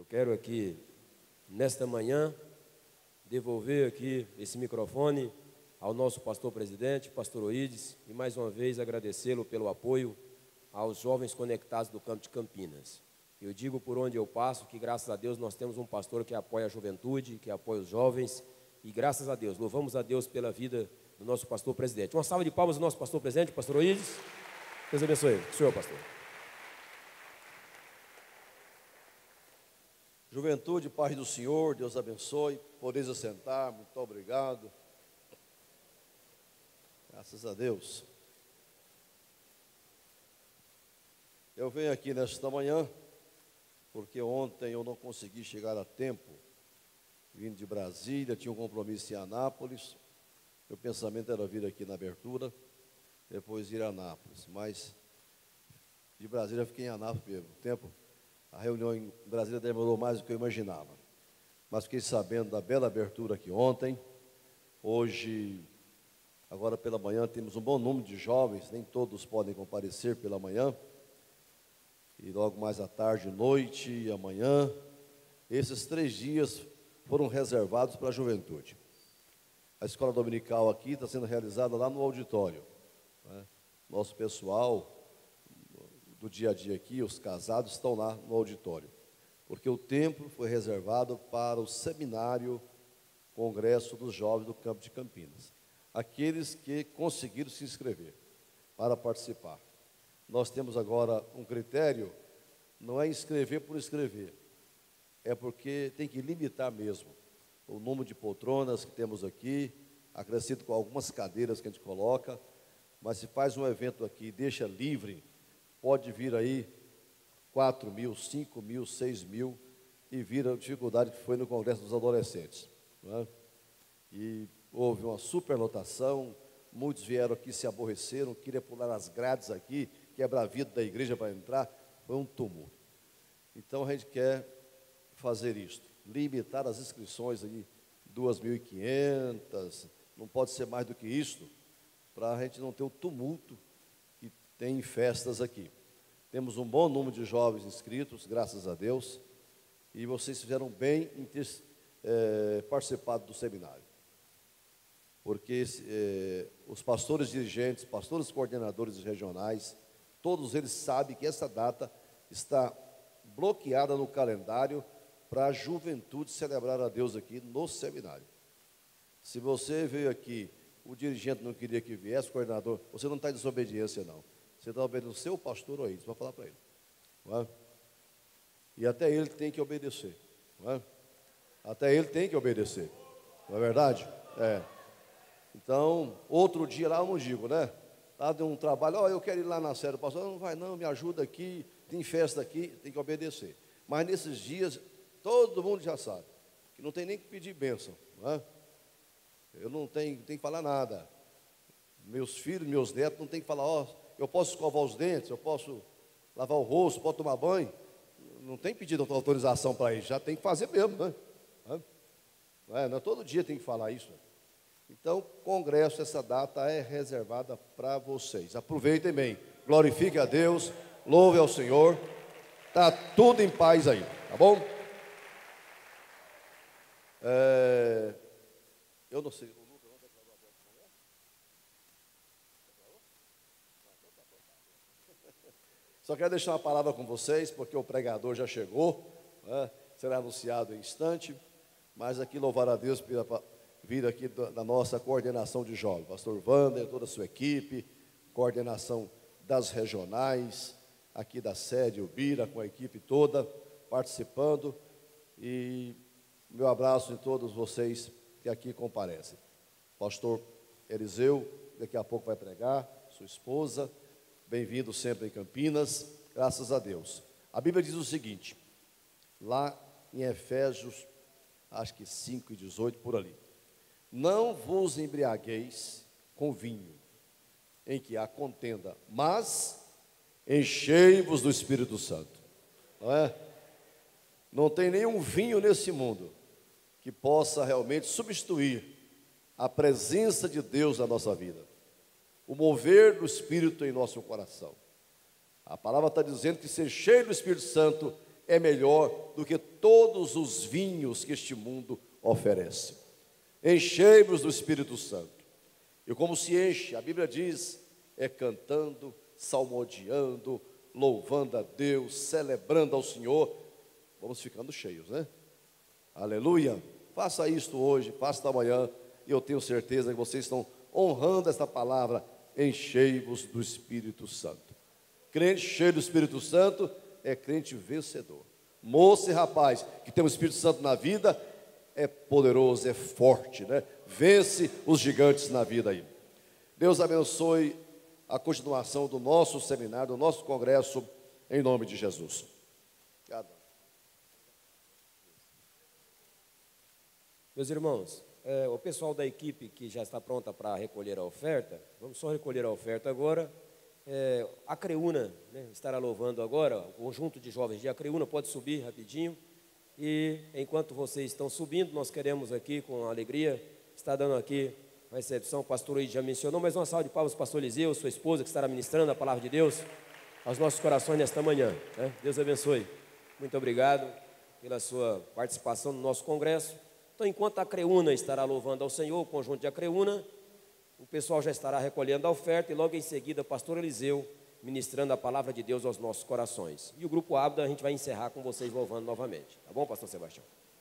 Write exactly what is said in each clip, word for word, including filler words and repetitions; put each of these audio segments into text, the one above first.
quero aqui, nesta manhã, devolver aqui esse microfone ao nosso pastor presidente, pastor Oídes, e mais uma vez agradecê-lo pelo apoio aos jovens conectados do campo de Campinas. Eu digo por onde eu passo que, graças a Deus, nós temos um pastor que apoia a juventude, que apoia os jovens, e graças a Deus, louvamos a Deus pela vida do nosso pastor presidente. Uma salva de palmas do nosso pastor presidente, pastor Oídes. Deus abençoe. O senhor, pastor. Juventude, paz do Senhor, Deus abençoe. Podeis assentar, muito obrigado. Graças a Deus. Eu venho aqui nesta manhã, porque ontem eu não consegui chegar a tempo, vindo de Brasília, tinha um compromisso em Anápolis. Meu pensamento era vir aqui na abertura, depois ir a Anápolis, mas de Brasília eu fiquei em Anápolis mesmo. O tempo, a reunião em Brasília demorou mais do que eu imaginava, mas fiquei sabendo da bela abertura aqui ontem. Hoje, agora pela manhã, temos um bom número de jovens, nem todos podem comparecer pela manhã, e logo mais à tarde, noite e amanhã, esses três dias foram reservados para a juventude. A escola dominical aqui está sendo realizada lá no auditório, né? Nosso pessoal do dia a dia aqui, os casados, estão lá no auditório, porque o templo foi reservado para o seminário Congresso dos Jovens do Campo de Campinas, aqueles que conseguiram se inscrever para participar. Nós temos agora um critério, não é inscrever por inscrever, é porque tem que limitar mesmo o número de poltronas que temos aqui, acrescido com algumas cadeiras que a gente coloca, mas se faz um evento aqui, deixa livre, pode vir aí quatro mil, cinco mil, seis mil, e vira a dificuldade que foi no Congresso dos Adolescentes, não é? E houve uma superlotação, muitos vieram aqui, se aborreceram, queriam pular as grades aqui, quebrar a vida da igreja para entrar, foi um tumulto. Então a gente quer fazer isto, limitar as inscrições aí, duas mil e quinhentas, não pode ser mais do que isto, para a gente não ter o tumulto que tem em festas aqui. Temos um bom número de jovens inscritos, graças a Deus, e vocês fizeram bem em ter é, participado do seminário, porque é, os pastores dirigentes, pastores coordenadores regionais, todos eles sabem que essa data está bloqueada no calendário para a juventude celebrar a Deus aqui no seminário. Se você veio aqui, o dirigente não queria que viesse, o coordenador, você não está em desobediência, não. Você está obedecendo o seu pastor aí, você vai falar para ele. Não é? E até ele tem que obedecer. Não é? Até ele tem que obedecer. Não é verdade? É. Então, outro dia lá eu não digo, né? Lá de um trabalho, ó, oh, eu quero ir lá na série, o pastor, não vai não, me ajuda aqui, tem festa aqui, tem que obedecer. Mas nesses dias, todo mundo já sabe, que não tem nem que pedir bênção, não é? Eu não tenho, tenho que falar nada. Meus filhos, meus netos, não tem que falar, ó, oh, eu posso escovar os dentes, eu posso lavar o rosto, posso tomar banho. Não tem pedido autorização para isso, já tem que fazer mesmo, né? Não é, não é todo dia tem que falar isso. Então, congresso, essa data é reservada para vocês. Aproveitem bem, glorifique a Deus, louve ao Senhor. Está tudo em paz aí, tá bom? É, eu não sei. Só quero deixar uma palavra com vocês, porque o pregador já chegou, né? Será anunciado em instante, mas aqui louvar a Deus pela vir aqui da nossa coordenação de jovens, pastor Wander, toda a sua equipe, coordenação das regionais, aqui da sede, o Bira, com a equipe toda, participando, e meu abraço em todos vocês que aqui comparecem. Pastor Eliseu, daqui a pouco vai pregar, sua esposa, bem-vindo sempre em Campinas, graças a Deus. A Bíblia diz o seguinte, lá em Efésios, acho que cinco e dezoito, por ali. Não vos embriagueis com vinho, em que há contenda, mas enchei-vos do Espírito Santo. Não é? Não tem nenhum vinho nesse mundo que possa realmente substituir a presença de Deus na nossa vida, o mover do Espírito em nosso coração. A palavra está dizendo que ser cheio do Espírito Santo é melhor do que todos os vinhos que este mundo oferece. Enchei-vos do Espírito Santo. E como se enche, a Bíblia diz, é cantando, salmodiando, louvando a Deus, celebrando ao Senhor. Vamos ficando cheios, né? Aleluia. Faça isto hoje, faça amanhã, e eu tenho certeza que vocês estão honrando esta palavra. Enchei-vos do Espírito Santo. Crente cheio do Espírito Santo é crente vencedor. Moça e rapaz que tem o Espírito Santo na vida é poderoso, é forte, né? Vence os gigantes na vida aí. Deus abençoe a continuação do nosso seminário, do nosso congresso, em nome de Jesus. Obrigado. Meus irmãos, é, o pessoal da equipe que já está pronta para recolher a oferta, vamos só recolher a oferta agora. É, a Creúna, né, estará louvando agora, o conjunto de jovens de Acreúna, pode subir rapidinho. E enquanto vocês estão subindo, nós queremos aqui, com alegria, estar dando aqui a recepção. O pastor Oide já mencionou, mas uma salva de palmas, pastor Eliseu, sua esposa, que estará ministrando a palavra de Deus aos nossos corações nesta manhã, né? Deus abençoe. Muito obrigado pela sua participação no nosso congresso. Então, enquanto a Creúna estará louvando ao Senhor, o conjunto de Acreúna, o pessoal já estará recolhendo a oferta e logo em seguida o pastor Eliseu ministrando a palavra de Deus aos nossos corações. E o grupo Abda a gente vai encerrar com vocês louvando novamente. Tá bom, pastor Sebastião?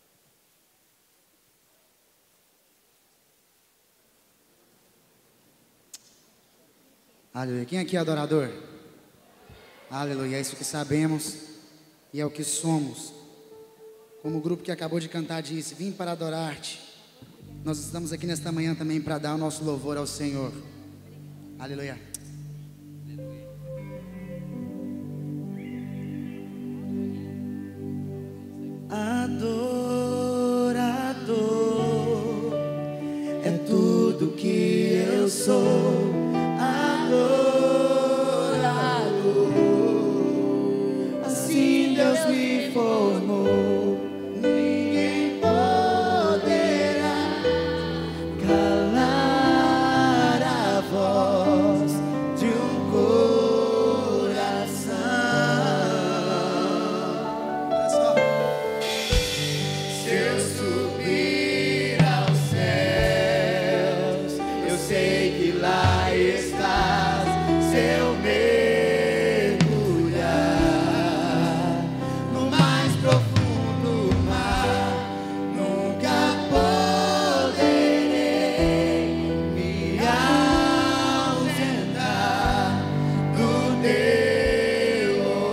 Aleluia. Quem aqui é adorador? Aleluia. É isso que sabemos e é o que somos. Como o grupo que acabou de cantar disse, vim para adorar-te. Nós estamos aqui nesta manhã também para dar o nosso louvor ao Senhor. Aleluia. Adorador é tudo que eu sou. Adorador, assim Deus me formou. Ninguém poderá calar a voz de um coração. Olha só. Se eu subir aos céus, eu sei que lá estás. Se eu mergulhar no mais profundo mar, nunca poderei me ausentar do teu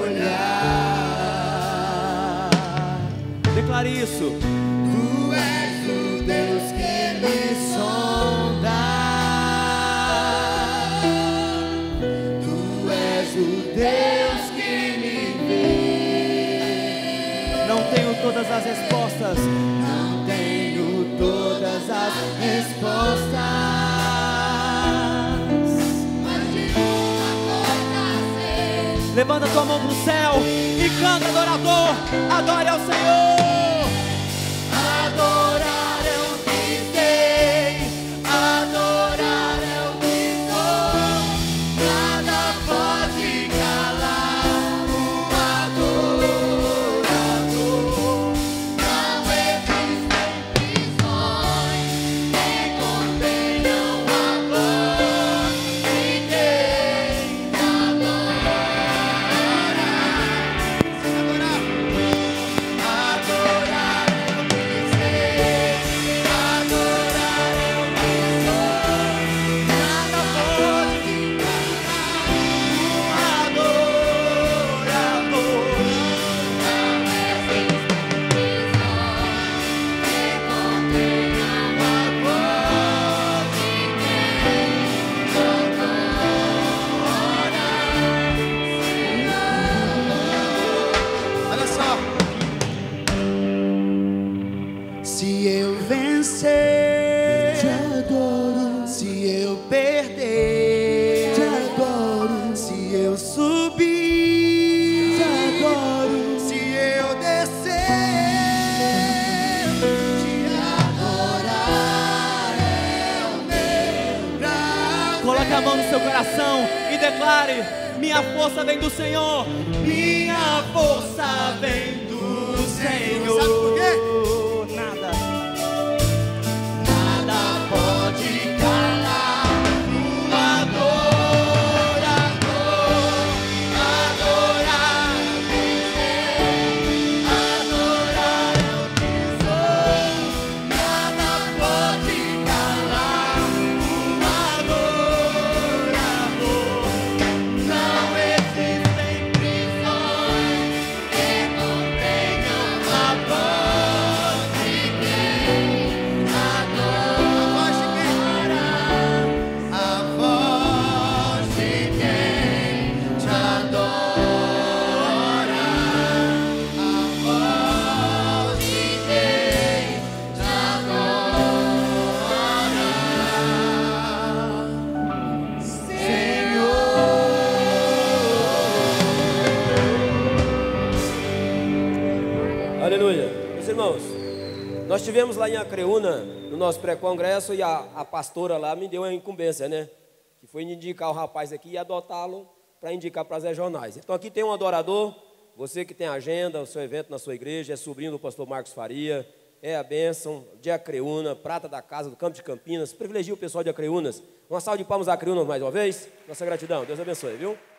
olhar. Declare isso. Tu és o Deus que me sonda. Tu és o Deus que me vê. Não tenho todas as respostas. Não tenho todas as respostas. Mas de uma coisa sei. Levanta tua mão pro céu e canta, adorador. Adore ao Senhor. Adorar é o que sei, adorar é o que sou. Nada pode calar o adorador. Não existem prisões que contenham a voz de quem adora. Adorar é o que sei, adorar é o que sou. Nada pode calar o adorador. Não existem prisões que contenham a voz de quem adora. Olha só. Se eu vencer, te adoro. Se eu perder, te adoro. Se eu subir, te adoro. Se eu descer, te adorar é o meu prazer. Coloque a mão no seu coração e declare: minha força vem do Senhor. Minha força vem do Senhor. Sabe por quê? Nada, nada pode calar tua adorador. Adorar, vencer, adorar é o que sou. Nada pode calar tua adorador. Não existem prisões que contenham a voz de quem adora, a voz de quem te adora, a voz de quem te adora, Senhor. Aleluia. Meus irmãos, nós tivemos lá em Acreúna, no nosso pré-congresso, e a, a pastora lá me deu a incumbência, né? Que foi indicar o rapaz aqui e adotá-lo para indicar para as regionais. Então aqui tem um adorador, você que tem agenda, o seu evento na sua igreja, é sobrinho do pastor Marcos Faria, é a bênção de Acreúna, prata da casa do Campo de Campinas, privilegia o pessoal de Acreúnas. Uma salva de palmas a Acreúna mais uma vez, nossa gratidão, Deus abençoe, viu?